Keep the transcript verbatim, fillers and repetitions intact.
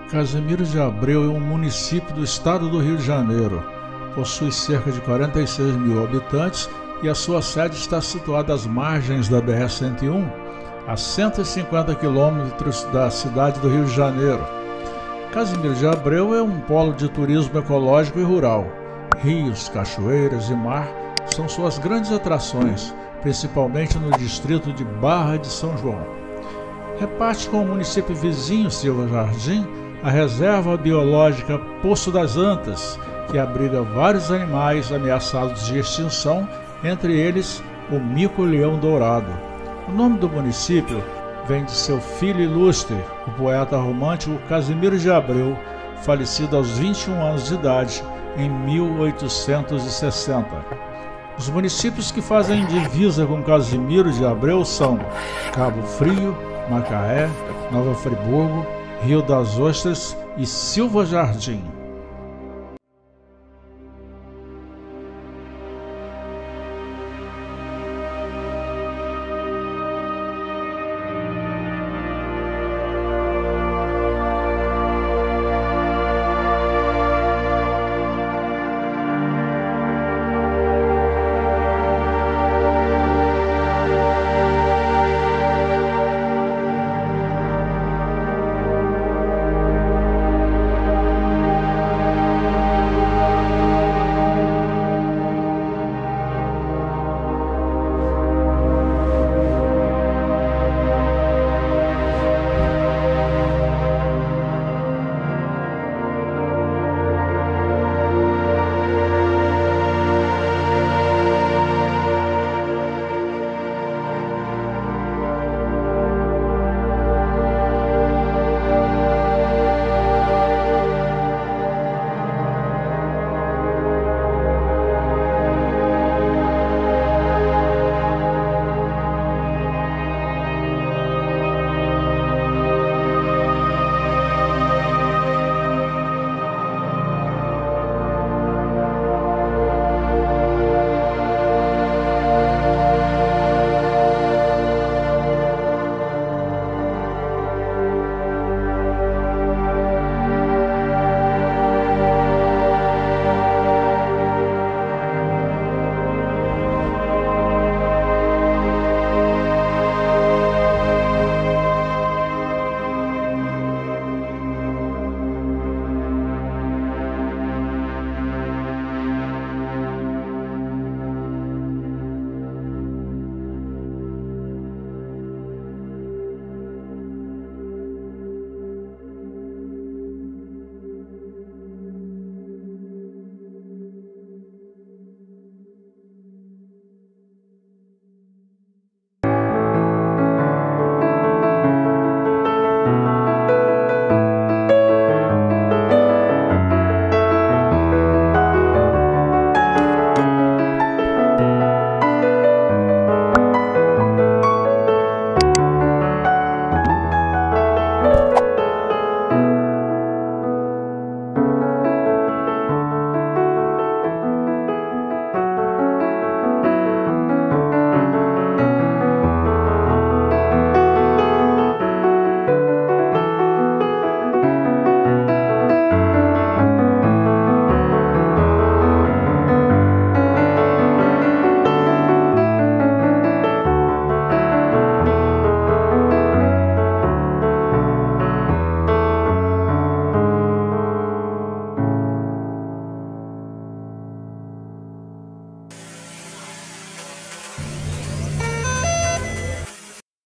Casimiro de Abreu é um município do estado do Rio de Janeiro. Possui cerca de quarenta e seis mil habitantes e a sua sede está situada às margens da B R cento e um, a cento e cinquenta quilômetros da cidade do Rio de Janeiro. Casimiro de Abreu é um polo de turismo ecológico e rural. Rios, cachoeiras e mar são suas grandes atrações, principalmente no distrito de Barra de São João. Reparte com o município vizinho Silva Jardim a reserva biológica Poço das Antas, que abriga vários animais ameaçados de extinção, entre eles o mico-leão dourado. O nome do município vem de seu filho ilustre, o poeta romântico Casimiro de Abreu, falecido aos vinte e um anos de idade em mil oitocentos e sessenta. Os municípios que fazem divisa com Casimiro de Abreu são Cabo Frio, Macaé, Nova Friburgo, Rio das Ostras e Silva Jardim.